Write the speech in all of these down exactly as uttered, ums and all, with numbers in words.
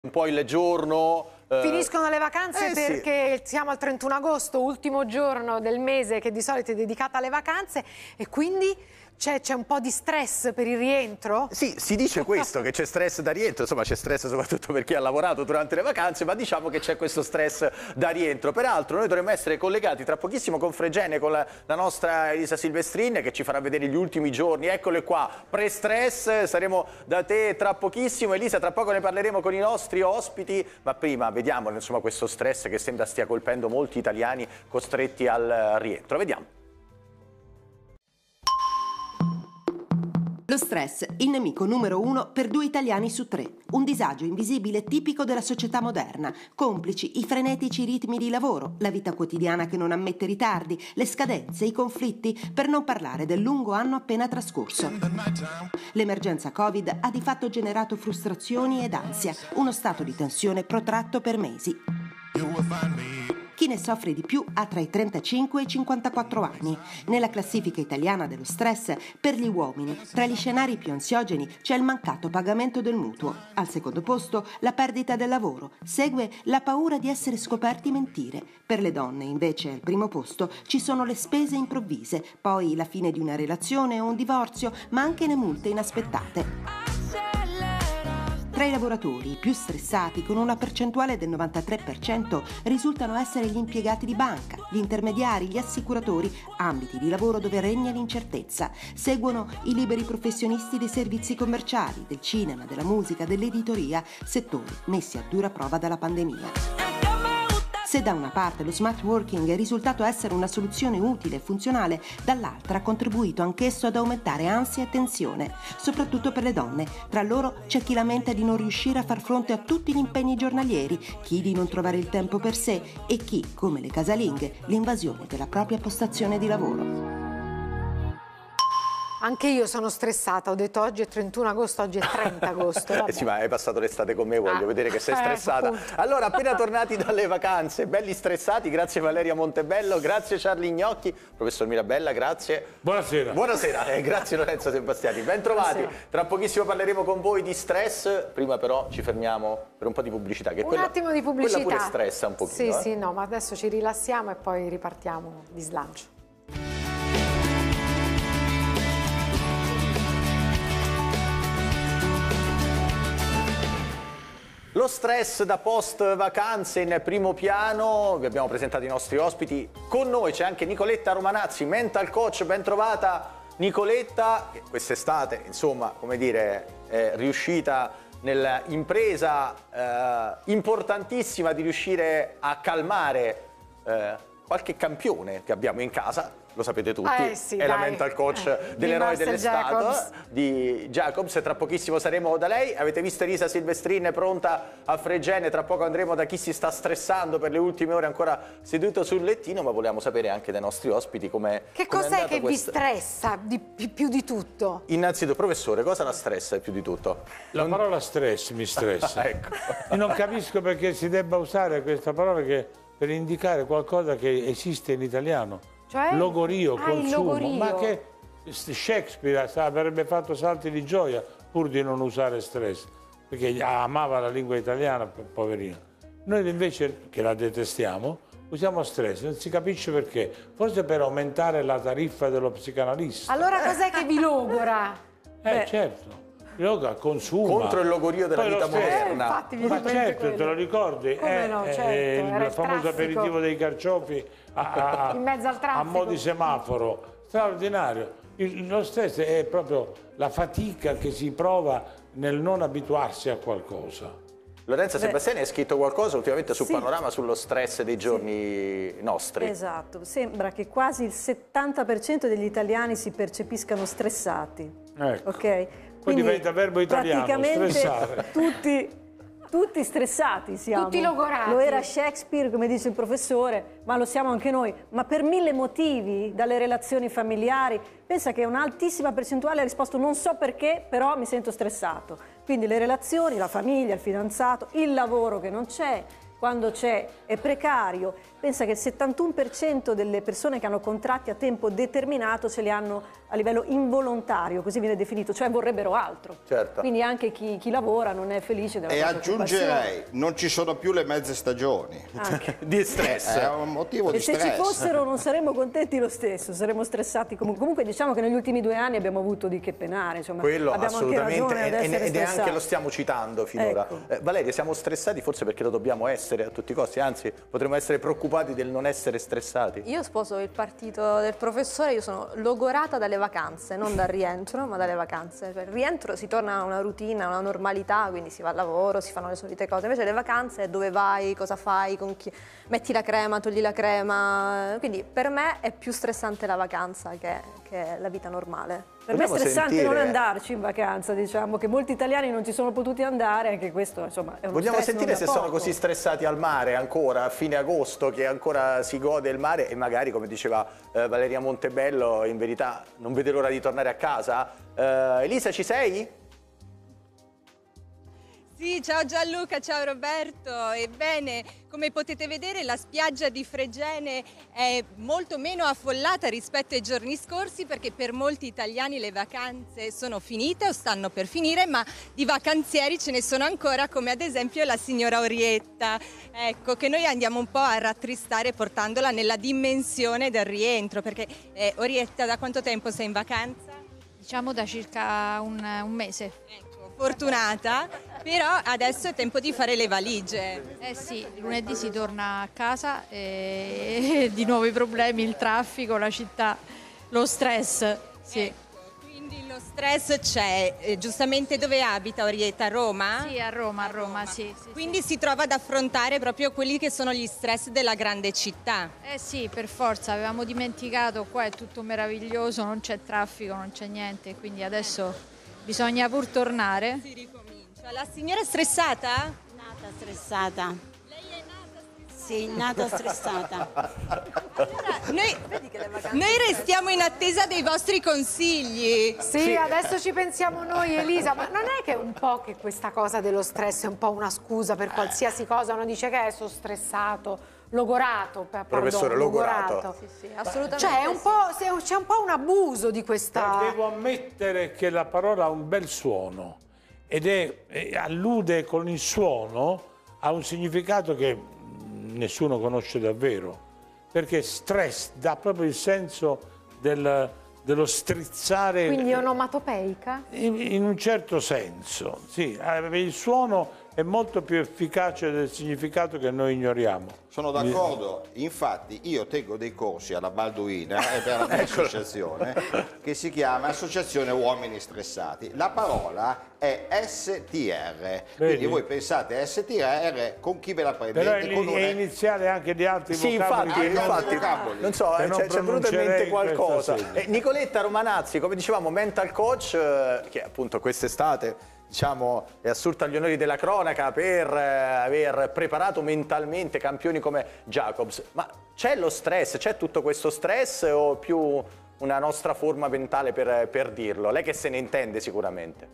un po' il giorno. Eh... Finiscono le vacanze eh, perché sì. siamo al trentuno agosto, ultimo giorno del mese che di solito è dedicato alle vacanze, e quindi c'è un po' di stress per il rientro? Sì, si dice questo, che c'è stress da rientro, insomma c'è stress soprattutto per chi ha lavorato durante le vacanze, ma diciamo che c'è questo stress da rientro. Peraltro noi dovremmo essere collegati tra pochissimo con Fregene, con la, la nostra Elisa Silvestrin, che ci farà vedere gli ultimi giorni. Eccole qua, pre-stress, saremo da te tra pochissimo. Elisa, tra poco ne parleremo con i nostri ospiti, ma prima vediamo insomma questo stress che sembra stia colpendo molti italiani costretti al rientro. Vediamo. Lo stress, il nemico numero uno per due italiani su tre. Un disagio invisibile tipico della società moderna. Complici i frenetici ritmi di lavoro, la vita quotidiana che non ammette ritardi, le scadenze, i conflitti, per non parlare del lungo anno appena trascorso. L'emergenza Covid ha di fatto generato frustrazioni ed ansia, uno stato di tensione protratto per mesi. Chi ne soffre di più ha tra i trentacinque e i cinquantaquattro anni. Nella classifica italiana dello stress, per gli uomini, tra gli scenari più ansiogeni c'è il mancato pagamento del mutuo. Al secondo posto, la perdita del lavoro. Segue la paura di essere scoperti mentire. Per le donne, invece, al primo posto ci sono le spese improvvise, poi la fine di una relazione o un divorzio, ma anche le multe inaspettate. Tra i lavoratori più stressati, con una percentuale del novantatré per cento, risultano essere gli impiegati di banca, gli intermediari, gli assicuratori, ambiti di lavoro dove regna l'incertezza. Seguono i liberi professionisti dei servizi commerciali, del cinema, della musica, dell'editoria, settori messi a dura prova dalla pandemia. Se da una parte lo smart working è risultato essere una soluzione utile e funzionale, dall'altra ha contribuito anch'esso ad aumentare ansia e tensione, soprattutto per le donne. Tra loro c'è chi lamenta di non riuscire a far fronte a tutti gli impegni giornalieri, chi di non trovare il tempo per sé e chi, come le casalinghe, l'invasione della propria postazione di lavoro. Anche io sono stressata, ho detto oggi è trentuno agosto, oggi è trenta agosto. Eh sì, ma hai passato l'estate con me, voglio ah, vedere che sei stressata. Eh, allora, appena tornati dalle vacanze, belli stressati, grazie Valeria Montebello, grazie Charlie Gnocchi, professor Mirabella, grazie. Buonasera. Buonasera, eh, grazie Lorenzo Sebastiani, ben trovati. Buonasera. Tra pochissimo parleremo con voi di stress, prima però ci fermiamo per un po' di pubblicità. Che un quella, attimo di pubblicità. Quella pure stressa un pochino. Sì, eh. sì, no, ma adesso ci rilassiamo e poi ripartiamo di slancio. Lo stress da post vacanze in primo piano, vi abbiamo presentato i nostri ospiti, con noi c'è anche Nicoletta Romanazzi, mental coach, ben trovata Nicoletta, che quest'estate insomma come dire è riuscita nell'impresa eh, importantissima di riuscire a calmare eh, qualche campione che abbiamo in casa. Lo sapete tutti, eh sì, è dai. la mental coach eh, dell'eroe di dell'estate di Jacobs. Tra pochissimo saremo da lei. Avete visto Elisa Silvestrin pronta a Fregene, tra poco andremo da chi si sta stressando per le ultime ore ancora seduto sul lettino, ma vogliamo sapere anche dai nostri ospiti come che cos'è che questa... vi stressa di, più di tutto? Innanzitutto, professore, cosa la stressa più di tutto? La non... parola stress mi stressa. Ecco. Io non capisco perché si debba usare questa parola che per indicare qualcosa che esiste in italiano. Cioè? Logorio, ah, consumo, logorio. ma che Shakespeare avrebbe fatto salti di gioia pur di non usare stress, perché amava la lingua italiana, poverino. Noi invece, che la detestiamo, usiamo stress, non si capisce perché, forse per aumentare la tariffa dello psicanalista. Allora cos'è che vi logora? Eh Beh. certo. Yoga consuma. Contro il logorio della Poi vita moderna. Eh, Ma certo, quello. te lo ricordi? Come è, no, certo, è il era famoso traffico. aperitivo dei carciofi a, a, in mezzo al traffico. a mo' di semaforo. Straordinario. Il, lo stress è proprio la fatica che si prova nel non abituarsi a qualcosa. Lorenzo Beh, Sebastiani ha scritto qualcosa ultimamente su sì. Panorama sullo stress dei giorni sì. nostri. Esatto, sembra che quasi il settanta per cento degli italiani si percepiscano stressati. Ecco. Ok? Poi diventa verbo italiano, praticamente stressare. Tutti, tutti stressati siamo. Tutti logorati. Lo era Shakespeare, come dice il professore, ma lo siamo anche noi. Ma per mille motivi, dalle relazioni familiari, pensa che un'altissima percentuale ha risposto non so perché, però mi sento stressato. Quindi le relazioni, la famiglia, il fidanzato, il lavoro che non c'è, quando c'è, è precario. Pensa che il settantuno per cento delle persone che hanno contratti a tempo determinato ce li hanno a livello involontario, così viene definito, cioè vorrebbero altro. Certo. Quindi anche chi, chi lavora non è felice della E propria aggiungerei, occupazione. non ci sono più le mezze stagioni. Anche. Di stress. È un motivo E di se stress. ci fossero non saremmo contenti lo stesso, saremmo stressati comunque. Comunque diciamo che negli ultimi due anni abbiamo avuto di che penare, insomma. Quello abbiamo assolutamente, anche ragione ad e- essere ed è anche stressati. lo stiamo citando finora. Ecco. Eh, Valeria, siamo stressati forse perché lo dobbiamo essere a tutti i costi, anzi potremmo essere preoccupati del non essere stressati. Io sposo il partito del professore, io sono logorata dalle vacanze, non dal rientro, ma dalle vacanze. Per il rientro si torna a una routine, a una normalità, quindi si va al lavoro, si fanno le solite cose. Invece le vacanze è dove vai, cosa fai, con chi metti la crema, togli la crema. Quindi per me è più stressante la vacanza che, che la vita normale. Per me è Vogliamo stressante sentire- non andarci in vacanza, diciamo, che molti italiani non ci sono potuti andare, anche questo insomma è uno Vogliamo stress sentire non se da sono poco. così stressati al mare ancora a fine agosto, che ancora si gode il mare e magari, come diceva eh, Valeria Montebello, in verità non vede l'ora di tornare a casa. Eh, Elisa, ci sei? Sì, ciao Gianluca, ciao Roberto. Ebbene, come potete vedere la spiaggia di Fregene è molto meno affollata rispetto ai giorni scorsi, perché per molti italiani le vacanze sono finite o stanno per finire, ma di vacanzieri ce ne sono ancora, come ad esempio la signora Orietta, ecco, che noi andiamo un po' a rattristare portandola nella dimensione del rientro, perché eh, Orietta, da quanto tempo sei in vacanza? Diciamo da circa un, un mese. Ecco, fortunata, però adesso è tempo di fare le valigie. Eh sì, lunedì si torna a casa e di nuovo i problemi, il traffico, la città, lo stress. Sì. Ecco, quindi lo stress c'è. Eh, giustamente dove abita Orietta? A Roma? Sì, a Roma, a Roma, sì. sì, Quindi si trova ad affrontare proprio quelli che sono gli stress della grande città. sì. Eh sì, per forza, avevamo dimenticato, qua è tutto meraviglioso, non c'è traffico, non c'è niente, quindi adesso bisogna pur tornare. Si ricomincia. La signora è stressata? Nata stressata. Lei è nata stressata? Sì, nata stressata. Allora, noi, noi restiamo in attesa dei vostri consigli. Sì, adesso ci pensiamo noi, Elisa, ma non è che un po' che questa cosa dello stress è un po' una scusa per qualsiasi cosa? Uno dice che è sono stressato, logorato, per- Professore, pardon, logorato. Sì, sì, assolutamente. Cioè, è un po', se- c'è un po' un abuso di questa... Ma devo ammettere che la parola ha un bel suono ed è, e allude con il suono a un significato che mh, nessuno conosce davvero, perché stress dà proprio il senso del, dello strizzare. Quindi è onomatopeica? In, in un certo senso, sì, eh, il suono è molto più efficace del significato che noi ignoriamo. Sono d'accordo, infatti io tengo dei corsi alla Balduina e per la mia associazione che si chiama Associazione Uomini Stressati. La parola è S T R, quindi Vedi? voi pensate S T R con chi ve la Però prendete? è, Con un- è iniziale anche di altri Sì, vocaboli. infatti, anche infatti, vocaboli. non so, Che eh, non c'è c'è venuto in mente pronuncerei qualcosa. questa sede. Eh, Nicoletta Romanazzi, come dicevamo, mental coach, eh, che appunto quest'estate diciamo, è assurta agli onori della cronaca per eh, aver preparato mentalmente campioni come Jacobs. Ma c'è lo stress, c'è tutto questo stress o più una nostra forma mentale per, per dirlo? Lei che se ne intende sicuramente.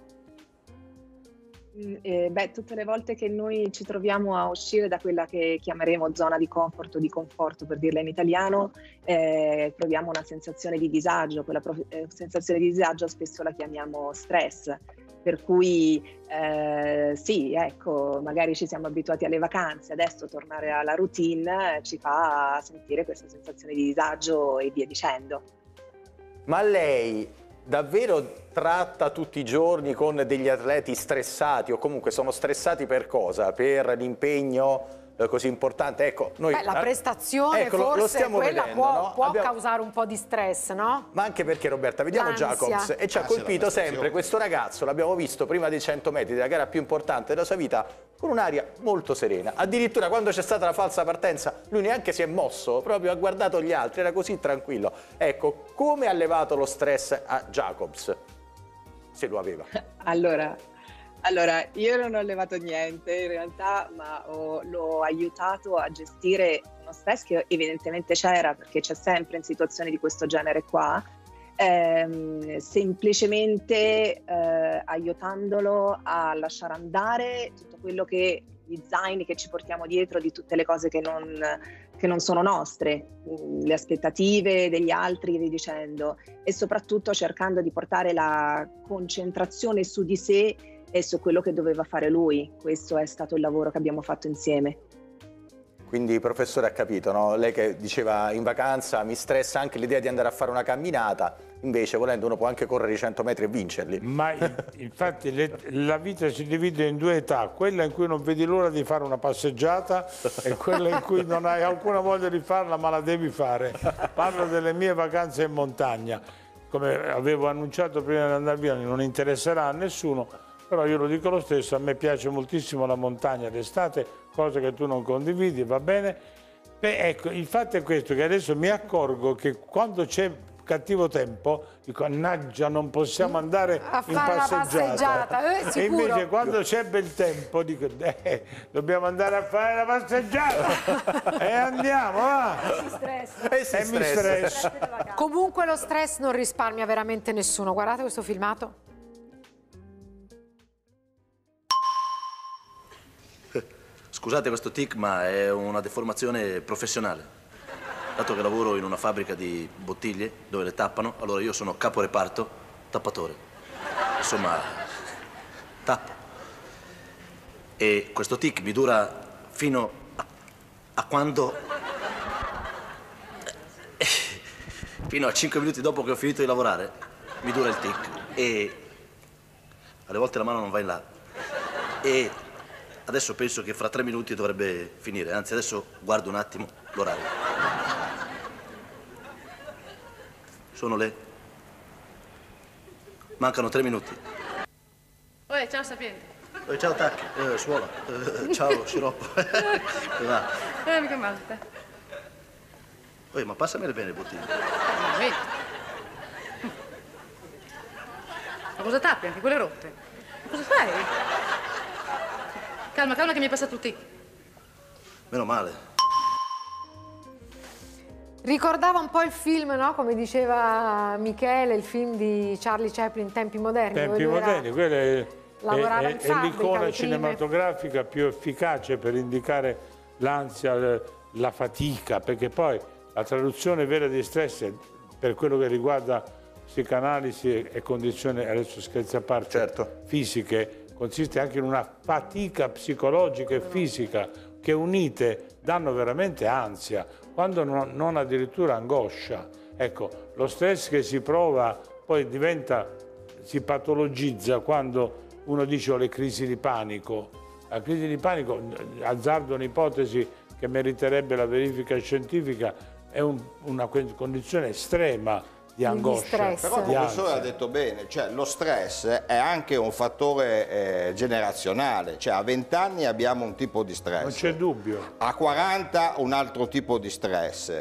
Mm, eh, beh, tutte le volte che noi ci troviamo a uscire da quella che chiameremo zona di comfort o di conforto, per dirla in italiano, eh, proviamo una sensazione di disagio. Quella pro- eh, sensazione di disagio spesso la chiamiamo stress. Per cui eh, sì, ecco, magari ci siamo abituati alle vacanze, adesso tornare alla routine ci fa sentire questa sensazione di disagio e via dicendo. Ma lei davvero tratta tutti i giorni con degli atleti stressati o comunque sono stressati per cosa? Per l'impegno eh, così importante? Ecco, noi, Beh, la prestazione ecco, lo- forse lo stiamo quella vedendo, può, no? può Abbiamo- causare un po' di stress, no? Ma anche perché, Roberta, vediamo L'ansia. Jacobs e ci ha Ah, sì, la colpito prestazione. sempre questo ragazzo, l'abbiamo visto prima dei cento metri della gara più importante della sua vita, con un'aria molto serena. Addirittura quando c'è stata la falsa partenza, lui neanche si è mosso, proprio ha guardato gli altri, era così tranquillo. Ecco, come ha levato lo stress a Jacobs? Se lo aveva. Allora, allora, io non ho levato niente in realtà, ma ho- l'ho aiutato a gestire uno stress che evidentemente c'era, perché c'è sempre in situazioni di questo genere qua, ehm, semplicemente eh, aiutandolo a lasciare andare tutto quello che gli zaini che ci portiamo dietro di tutte le cose che non, che non sono nostre, le aspettative degli altri e via dicendo, e soprattutto cercando di portare la concentrazione su di sé e su quello che doveva fare lui. Questo è stato il lavoro che abbiamo fatto insieme. Quindi, professore, ha capito, no? Lei che diceva in vacanza mi stressa anche l'idea di andare a fare una camminata, invece volendo uno può anche correre i cento metri e vincerli. Ma infatti le, la vita si divide in due età, quella in cui non vedi l'ora di fare una passeggiata e quella in cui non hai alcuna voglia di farla ma la devi fare. Parlo delle mie vacanze in montagna, come avevo annunciato prima di andare via, non interesserà a nessuno, però io lo dico lo stesso, a me piace moltissimo la montagna d'estate, cosa che tu non condividi, va bene? Beh, ecco, il fatto è questo, che adesso mi accorgo che quando c'è cattivo tempo, dico, annaggia, non possiamo andare a in fare passeggiata. la passeggiata, eh, e sicuro. invece quando c'è bel tempo, dico, eh, dobbiamo andare a fare la passeggiata. E andiamo, va! Si stressa. E si E mi stressa. stress. Comunque lo stress non risparmia veramente nessuno. Guardate questo filmato. Scusate questo tic, ma è una deformazione professionale. Dato che lavoro in una fabbrica di bottiglie dove le tappano, allora io sono caporeparto tappatore. Insomma, tappo. E questo tic mi dura fino a, a quando... fino a cinque minuti dopo che ho finito di lavorare, mi dura il tic. E alle volte la mano non va in là. E adesso penso che fra tre minuti dovrebbe finire, anzi adesso guardo un attimo l'orario. Sono le... Mancano tre minuti. Oi, ciao sapiente. Eh, ciao Tacchi, eh, suola, eh, ciao Sciroppo. Come va? Eh, mica male, te. Oi, ma passamele bene le bottiglie. Ma vedi. Ma cosa tappi? Anche quelle rotte? Ma cosa fai? Calma, calma che mi è passato il tic. Meno male. Ricordava un po' il film, no? Come diceva Michele, il film di Charlie Chaplin, Tempi moderni. Tempi dove lui era- moderni, quella è, lavorava è- in è fabbrica, l'icona le prime- cinematografica più efficace per indicare l'ansia, le- la fatica, perché poi la traduzione vera di stress è, per quello che riguarda psicanalisi e, e condizioni, adesso scherzi a parte, Certo. fisiche, consiste anche in una fatica psicologica e fisica che unite danno veramente ansia, quando non, non addirittura angoscia. Ecco, lo stress che si prova poi diventa, si patologizza quando uno dice ho le crisi di panico. La crisi di panico, azzardo un'ipotesi che meriterebbe la verifica scientifica, è un- una que- condizione estrema di angoscia, Però il di professore ansia. ha detto bene, cioè lo stress è anche un fattore eh, generazionale, cioè a venti anni abbiamo un tipo di stress. Non c'è dubbio. A quaranta un altro tipo di stress.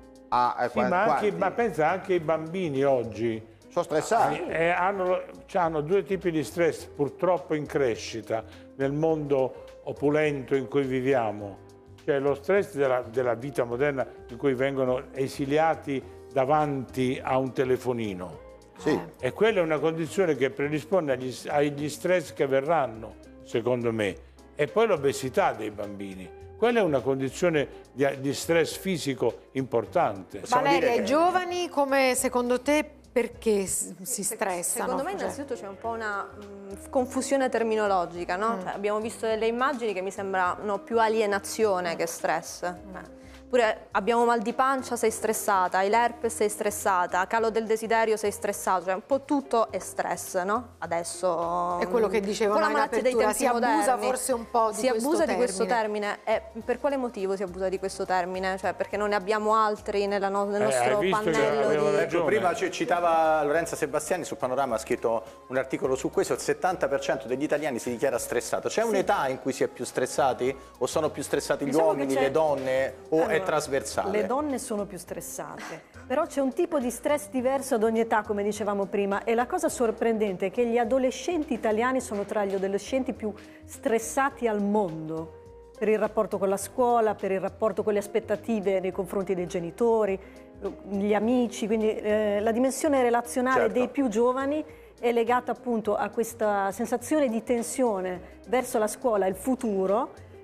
A, a Sì, ma, anche, quanti? ma pensa anche i bambini oggi sono stressati. eh, hanno, hanno due tipi di stress purtroppo in crescita nel mondo opulento in cui viviamo. Cioè lo stress della, della vita moderna in cui vengono esiliati davanti a un telefonino. Sì. E quella è una condizione che predispone agli, agli stress che verranno, secondo me. E poi l'obesità dei bambini. Quella è una condizione di, di stress fisico importante. Valeria, i giovani come secondo te perché s- si stressano? Secondo me Cioè- innanzitutto c'è un po' una mh, confusione terminologica, no? Mm. Cioè, abbiamo visto delle immagini che mi sembrano più alienazione che stress. Mm. Eh. Oppure abbiamo mal di pancia, sei stressata, hai l'herpes, sei stressata, calo del desiderio, sei stressato, cioè un po' tutto è stress, no? Adesso... È quello che dicevano con la in malattia dei apertura, tempi si abusa moderni. forse un po' di Si questo abusa di questo termine. termine. E per quale motivo si abusa di questo termine? Cioè perché non ne abbiamo altri nella no- nel Eh, nostro hai visto che pannello avevano di... ragione. Prima ci citava Lorenza Sebastiani su Panorama, ha scritto un articolo su questo, il settanta per cento degli italiani si dichiara stressato. C'è un'età in cui si è più stressati? O sono più stressati gli Diciamo che uomini, c'è- le donne? O è Allora, trasversale? Le donne sono più stressate, però c'è un tipo di stress diverso ad ogni età, come dicevamo prima, e la cosa sorprendente è che gli adolescenti italiani sono tra gli adolescenti più stressati al mondo, per il rapporto con la scuola, per il rapporto con le aspettative nei confronti dei genitori, gli amici, quindi eh, la dimensione relazionale Certo. dei più giovani è legata appunto a questa sensazione di tensione verso la scuola e il futuro,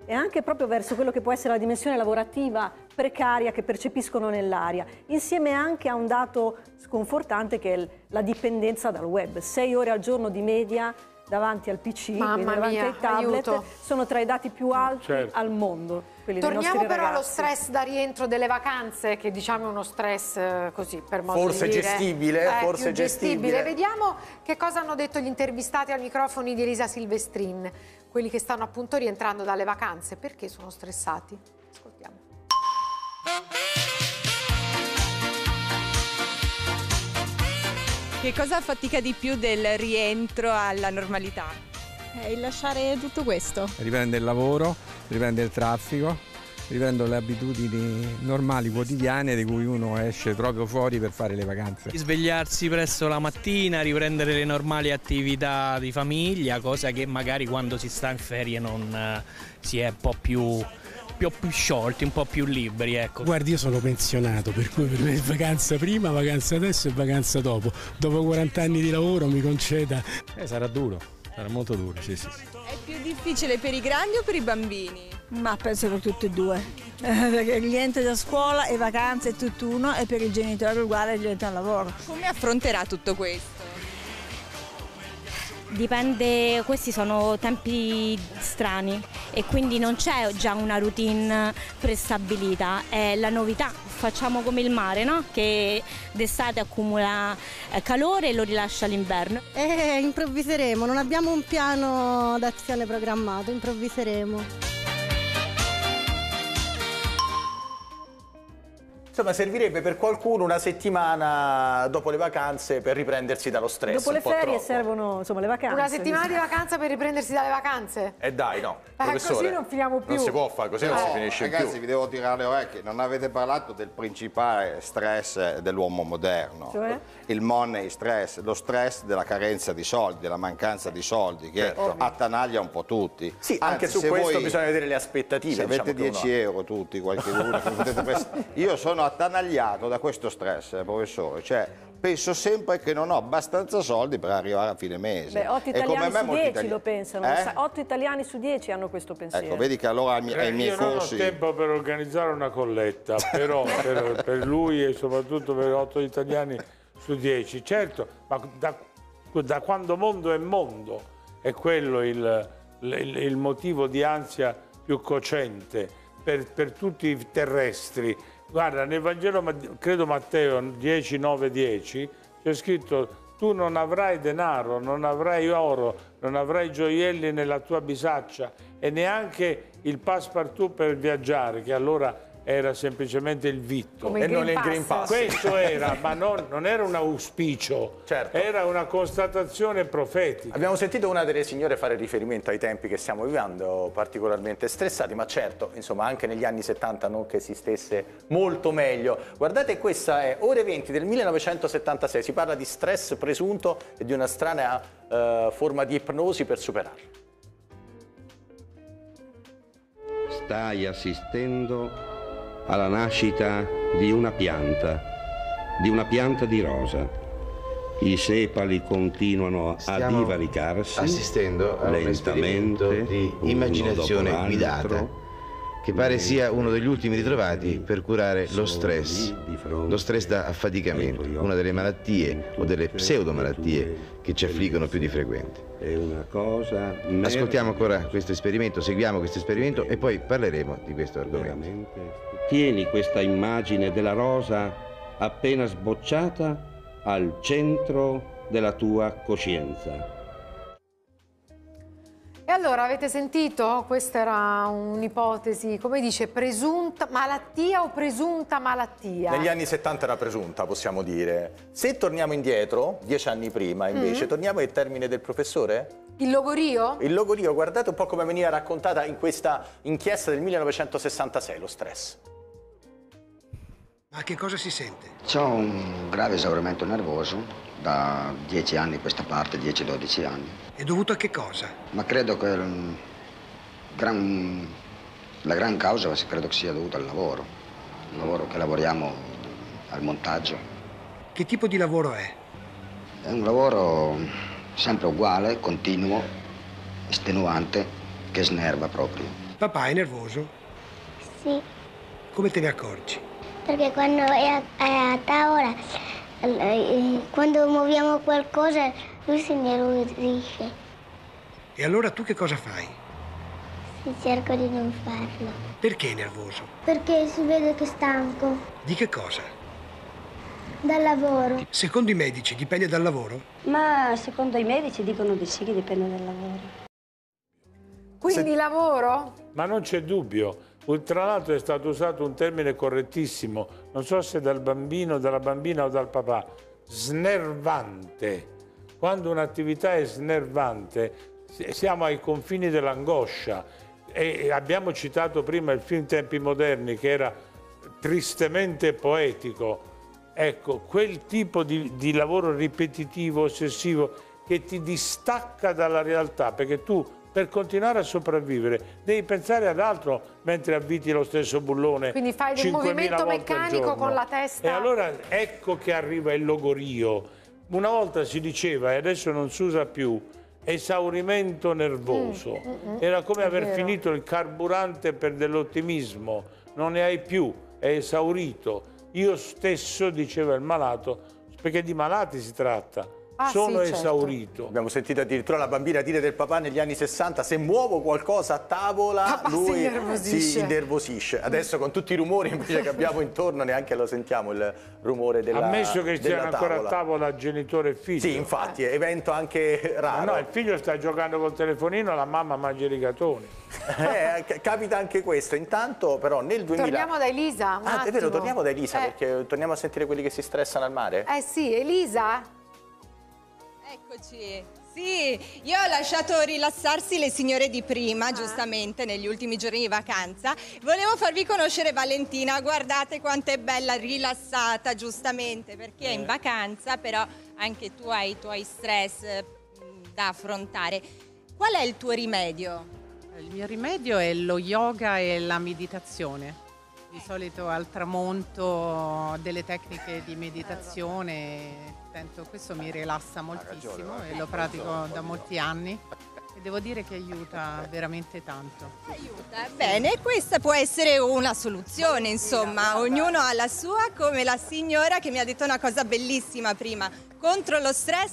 e anche proprio verso quello che può essere la dimensione lavorativa precaria che percepiscono nell'aria, insieme anche a un dato sconfortante che è la dipendenza dal web. Sei ore al giorno di media davanti al P C, quindi davanti mia, ai tablet, aiuto. sono tra i dati più alti Certo. al mondo. quelli Torniamo dei nostri però allo ragazzi. stress da rientro delle vacanze, che diciamo è uno stress eh, così per modo Forse di dire. gestibile, Eh, forse più gestibile. Vediamo che cosa hanno detto gli intervistati ai microfoni di Elisa Silvestrin, quelli che stanno appunto rientrando dalle vacanze. Perché sono stressati? Ascoltiamo. Che cosa affatica di più del rientro alla normalità? Eh, il lasciare tutto questo. Riprende il lavoro, riprende il traffico, riprende le abitudini normali, quotidiane, di cui uno esce proprio fuori per fare le vacanze. Svegliarsi presto la mattina, riprendere le normali attività di famiglia, cosa che magari quando si sta in ferie non eh, si è un po' più... un po' più sciolti, un po' più liberi, ecco. Guardi, io sono pensionato, per cui per me è vacanza prima, vacanza adesso e vacanza dopo. Dopo quaranta anni di lavoro mi conceda. Eh, sarà duro, sarà molto duro, sì, sì. È più difficile per i grandi o per i bambini? Ma penso per tutti e due. Eh, perché il rientro da scuola e vacanze è tutt'uno e per il genitore uguale il rientro al lavoro. Come affronterà tutto questo? Dipende, questi sono tempi strani e quindi non c'è già una routine prestabilita, è la novità. Facciamo come il mare, no? Che d'estate accumula calore e lo rilascia l'inverno. Eh, improvviseremo, non abbiamo un piano d'azione programmato, improvviseremo. Insomma, servirebbe per qualcuno una settimana dopo le vacanze per riprendersi dallo stress. Dopo le un po' ferie troppo. servono insomma le vacanze. Una settimana di vacanza per riprendersi dalle vacanze? Eh dai, no, Eh, professore. così non finiamo più. Non si può fare, così non si finisce più. Ragazzi, vi devo tirare le orecchie, non avete parlato del principale stress dell'uomo moderno. Cioè? Il money stress, lo stress della carenza di soldi, della mancanza di soldi, che Certo. attanaglia un po' tutti. Sì, anche Anzi, su se questo voi- bisogna vedere le aspettative. Se avete diciamo che dieci uno ha. euro tutti, qualche uno, che potete prestare. Io sono attanagliato da questo stress, eh, professore, cioè penso sempre che non ho abbastanza soldi per arrivare a fine mese. Beh, otto E come italiani me su molti dieci italiani- lo pensano, Eh? sa- otto italiani su dieci hanno questo pensiero. Ecco, vedi che allora ai miei, ai Eh, miei io non ho corsi... tempo per organizzare una colletta, però per, per lui e soprattutto per otto italiani su dieci. Certo, ma da, da quando mondo è mondo è quello il, il, il motivo di ansia più cocente per, per tutti i terrestri. Guarda, nel Vangelo, credo Matteo dieci, nove, dieci, c'è scritto: tu non avrai denaro, non avrai oro, non avrai gioielli nella tua bisaccia e neanche il passepartout per viaggiare, che allora era semplicemente il vitto. Come il E Green non il Green Pass. Pass. Questo era, ma non, non era un auspicio, Certo. era una constatazione profetica. Abbiamo sentito una delle signore fare riferimento ai tempi che stiamo vivendo, particolarmente stressati, ma certo, insomma, anche negli anni settanta non che si stesse molto meglio. Guardate, questa è Ore venti del millenovecentosettantasei, si parla di stress presunto e di una strana eh, forma di ipnosi per superarlo. Stai assistendo alla nascita di una pianta, di una pianta di rosa. I sepali continuano a Stiamo divaricarsi assistendo a un esperimento lentamente, di uno immaginazione dopo guidata l'altro, che pare sia uno degli ultimi ritrovati per curare lo stress, lo stress da affaticamento, una delle malattie o delle pseudomalattie che ci affliggono più di frequente. È una cosa Ascoltiamo ancora questo esperimento, seguiamo questo esperimento e poi parleremo di questo argomento. Tieni questa immagine della rosa appena sbocciata al centro della tua coscienza. E allora, avete sentito? Questa era un'ipotesi, come dice, presunta malattia o presunta malattia? Negli anni settanta era presunta, possiamo dire. Se torniamo indietro, dieci anni prima invece, Mm. torniamo al termine del professore? Il logorio? Il logorio, guardate un po' come veniva raccontata in questa inchiesta del millenovecentosessantasei, lo stress. Ma che cosa si sente? C'ho un grave esaurimento nervoso da dieci anni a questa parte, dieci dodici anni. È dovuto a che cosa? Ma credo che il gran- la gran causa credo che sia dovuta al lavoro. Il lavoro che lavoriamo al montaggio. Che tipo di lavoro è? È un lavoro sempre uguale, continuo, estenuante, che snerva proprio. Papà è nervoso? Sì, Come te ne accorgi? perché quando è a, è a tavola, eh, quando muoviamo qualcosa, lui si innervosisce. E allora tu che cosa fai? Sì, cerco di non farlo. Perché è nervoso? Perché si vede che è stanco Di che cosa? dal lavoro. Secondo i medici dipende dal lavoro? Ma secondo i medici dicono di sì che dipende dal lavoro. Quindi lavoro? Ma non c'è dubbio. Tra l'altro è stato usato un termine correttissimo, non so se dal bambino, dalla bambina o dal papà, snervante. Quando un'attività è snervante siamo ai confini dell'angoscia. E abbiamo citato prima il film Tempi moderni, che era tristemente poetico. Ecco, quel tipo di, di lavoro ripetitivo, ossessivo, che ti distacca dalla realtà, perché tu per continuare a sopravvivere devi pensare ad altro mentre avviti lo stesso bullone. Quindi fai del movimento meccanico con la testa. E allora ecco che arriva il logorio. Una volta si diceva, e adesso non si usa più, esaurimento nervoso. Mm, mm, mm. Era come È aver vero. finito il carburante per dell'ottimismo. Non ne hai più, è esaurito. Io stesso, diceva il malato, perché di malati si tratta. Ah, Sono sì, certo. esaurito. Abbiamo sentito addirittura la bambina dire del papà negli anni sessanta: se muovo qualcosa a tavola Papà si lui innervosisce. si innervosisce. Adesso con tutti i rumori invece che abbiamo intorno neanche lo sentiamo il rumore della Ammesso che della siano ancora a tavola. tavola genitore e figlio. Sì, infatti, evento anche Ma raro. no, il figlio sta giocando col telefonino, la mamma mangia i rigatoni. Eh, c- capita anche questo. Intanto però nel duemila... Torniamo da Elisa, un Ah, è vero, attimo. torniamo da Elisa, Eh. perché torniamo a sentire quelli che si stressano al mare. Eh sì, Elisa? Eccoci. Sì, io ho lasciato rilassarsi le signore di prima, giustamente, negli ultimi giorni di vacanza. Volevo farvi conoscere Valentina, guardate quanto è bella, rilassata, giustamente, perché è in vacanza, però anche tu hai i tuoi stress eh, da affrontare. Qual è il tuo rimedio? Il mio rimedio è lo yoga e la meditazione. Di solito al tramonto delle tecniche di meditazione, sento, questo mi rilassa moltissimo e lo pratico da molti anni e devo dire che aiuta veramente tanto. Aiuta, bene, questa può essere una soluzione, insomma, ognuno ha la sua, come la signora che mi ha detto una cosa bellissima prima, contro lo stress?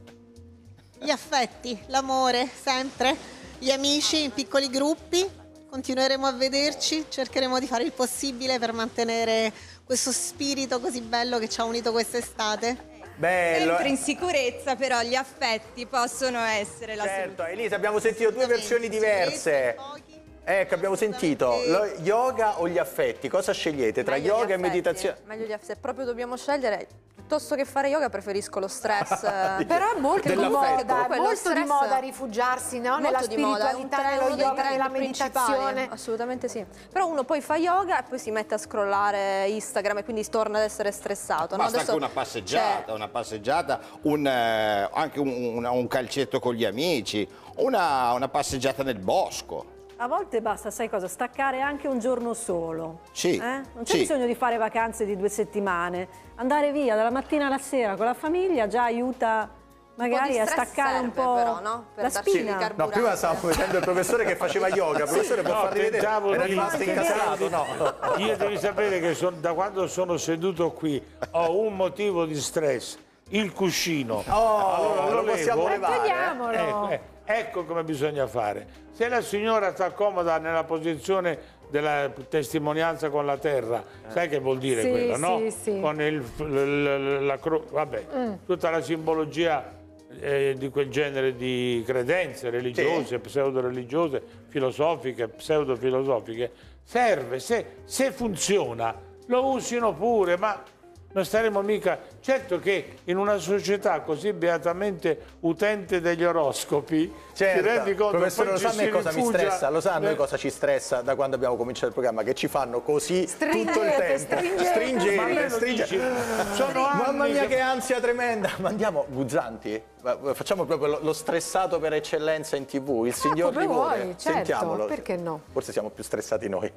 Gli affetti, l'amore, sempre, gli amici in piccoli gruppi. Continueremo a vederci, cercheremo di fare il possibile per mantenere questo spirito così bello che ci ha unito quest'estate. Bello. Sempre in sicurezza, però gli affetti possono essere la Certo, soluzione. Elisa, abbiamo sentito due versioni diverse. Ecco, abbiamo sentito lo yoga o gli affetti. Cosa scegliete tra Meglio gli yoga e affetti, meditazione? Meglio gli affetti. Se proprio dobbiamo scegliere, piuttosto che fare yoga preferisco lo stress. Però è molto di Dell'affetto. moda, è Comunque lo molto di stress- moda rifugiarsi no? nella Molto di moda, è un spiritualità, tre- nello uno dei yoga, trend nella principali, meditazione. assolutamente sì. Però uno poi fa yoga e poi si mette a scrollare Instagram e quindi torna ad essere stressato. no? Basta Adesso anche una passeggiata, c'è- una passeggiata, un, eh, anche un, un- un calcetto con gli amici, una, una passeggiata nel bosco. A volte basta, sai cosa, staccare anche un giorno solo. Sì, Eh? Non c'è sì. bisogno di fare vacanze di due settimane. Andare via dalla mattina alla sera con la famiglia già aiuta magari di a stress staccare un serve po' però, no? Per la darci spina. di carburante. No, prima stavamo vedendo il professore che faceva yoga. Il professore può No, farli vedere. tentavo Era di- rimasto tentavo incastrato, di- no? Io devi sapere che son- da quando sono seduto qui ho un motivo di stress, il cuscino. Oh, lo possiamo levo. levare. Togliamolo. Ecco, eh, ecco come bisogna fare. Se la signora sta comoda nella posizione della testimonianza con la terra, sai che vuol dire Sì, quello, no? sì, sì. Con il, l- l- la cro- vabbè, Mm. tutta la simbologia eh, di quel genere di credenze religiose, pseudo-religiose, filosofiche, pseudo-filosofiche, serve, se, se funziona, lo usino pure, ma non staremo mica... Certo che in una società così beatamente utente degli oroscopi, Certo. ti rendi conto, Professore, poi lo ci sa a me si cosa mi rifugia- stressa? Lo sa a noi Eh, cosa ci stressa da quando abbiamo cominciato il programma? Che ci fanno così Stringete, tutto il tempo. stringete, Stringete, Ma me lo stringete. dici? Sono Mamma anni mia che- che ansia tremenda. Ma andiamo, Guzzanti, facciamo proprio lo, lo stressato per eccellenza in tv, il signor come Livore. vuoi, certo, Sentiamolo. perché no? Forse siamo più stressati noi.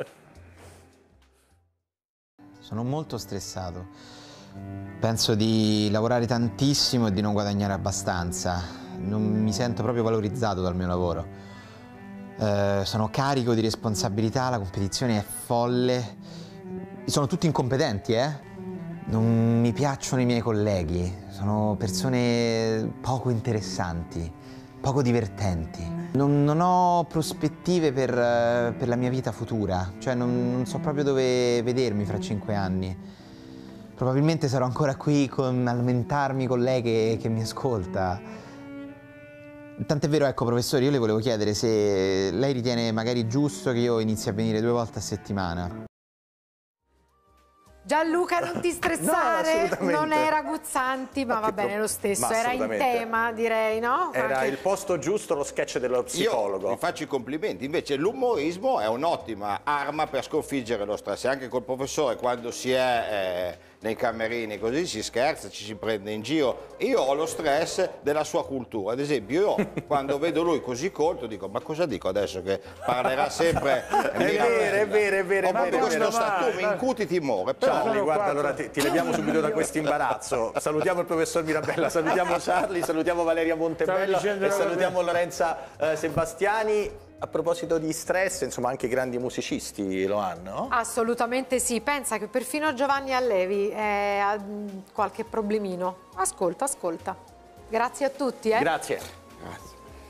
Sono molto stressato. Penso di lavorare tantissimo e di non guadagnare abbastanza. Non mi sento proprio valorizzato dal mio lavoro. eh, sono carico di responsabilità, la competizione è folle, sono tutti incompetenti, eh? Non mi piacciono i miei colleghi, sono persone poco interessanti, poco divertenti. Non, non ho prospettive per, per la mia vita futura, cioè non, non so proprio dove vedermi fra cinque anni. Probabilmente sarò ancora qui con, a lamentarmi con lei che, che mi ascolta. Tant'è vero, ecco professore, io le volevo chiedere se lei ritiene magari giusto che io inizi a venire due volte a settimana. Gianluca, non ti stressare, No, non era Guzzanti, ma va bene lo stesso, ma era in tema, direi, no? Era Anche... il posto giusto, lo sketch dello psicologo. Io vi faccio i complimenti, invece l'umorismo è un'ottima arma per sconfiggere lo stress. Anche col professore, quando si è eh, nei camerini così si scherza, ci si prende in giro. Io ho lo stress della sua cultura, ad esempio io quando vedo lui così colto dico ma cosa dico adesso che parlerà sempre È vero, è vero, è vero. Ho proprio questo stato, tu mi incuti timore. Però... Charlie, guarda, allora ti, ti leviamo subito da questo imbarazzo. Salutiamo il professor Mirabella, salutiamo Charlie, salutiamo Valeria Montebello e salutiamo Lorenza eh, Sebastiani. A proposito di stress, insomma, anche i grandi musicisti lo hanno? Assolutamente sì, pensa che perfino Giovanni Allevi eh, ha qualche problemino. Ascolta, ascolta. Grazie a tutti. Eh. Grazie. Grazie.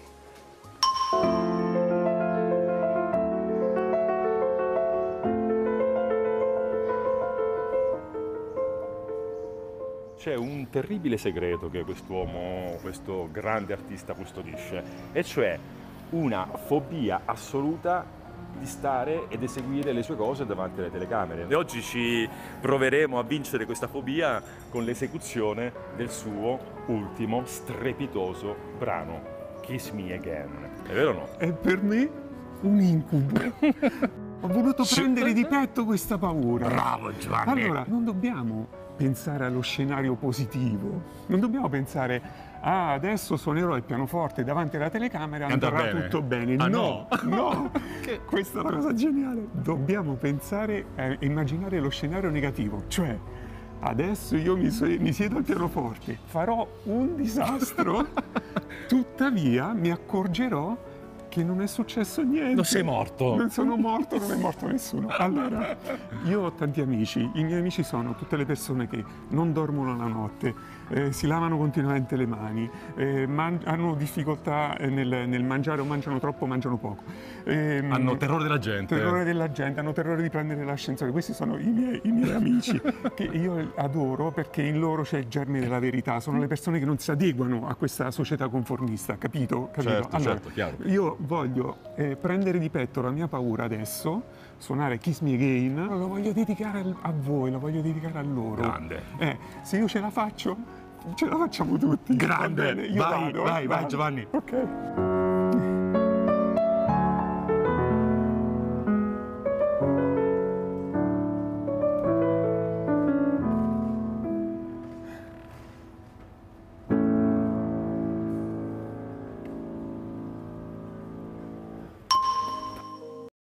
C'è un terribile segreto che quest'uomo, questo grande artista custodisce, e cioè una fobia assoluta di stare ed eseguire le sue cose davanti alle telecamere. E oggi ci proveremo a vincere questa fobia con l'esecuzione del suo ultimo strepitoso brano, Kiss Me Again. È vero o no? È per me un incubo. Ho voluto prendere di petto questa paura. Bravo Giovanni! Allora, non dobbiamo pensare allo scenario positivo, non dobbiamo pensare ah, adesso suonerò il pianoforte davanti alla telecamera e andrà bene. tutto bene. Ah, no, no, no. Questa è la cosa geniale. Dobbiamo pensare e immaginare lo scenario negativo, cioè adesso io mi, mi siedo al pianoforte, farò un disastro, tuttavia mi accorgerò che non è successo niente. Non sei morto. Non sono morto, non è morto nessuno. Allora, io ho tanti amici, i miei amici sono tutte le persone che non dormono la notte, eh, si lavano continuamente le mani, eh, hanno difficoltà nel, nel mangiare o mangiano troppo o mangiano poco. Eh, hanno terrore della gente. Terrore della gente, hanno terrore di prendere l'ascensore. Questi sono i miei, i miei amici che io adoro perché in loro c'è il germe della verità. Sono le persone che non si adeguano a questa società conformista, capito? capito? Certo, allora, certo, chiaro. Io voglio eh, prendere di petto la mia paura adesso, suonare Kiss Me Again, lo voglio dedicare a voi, lo voglio dedicare a loro. Grande. Eh, se io ce la faccio, ce la facciamo tutti. Grande. Va bene? Io vai, vado, vai, eh, vai vado. Giovanni. Ok.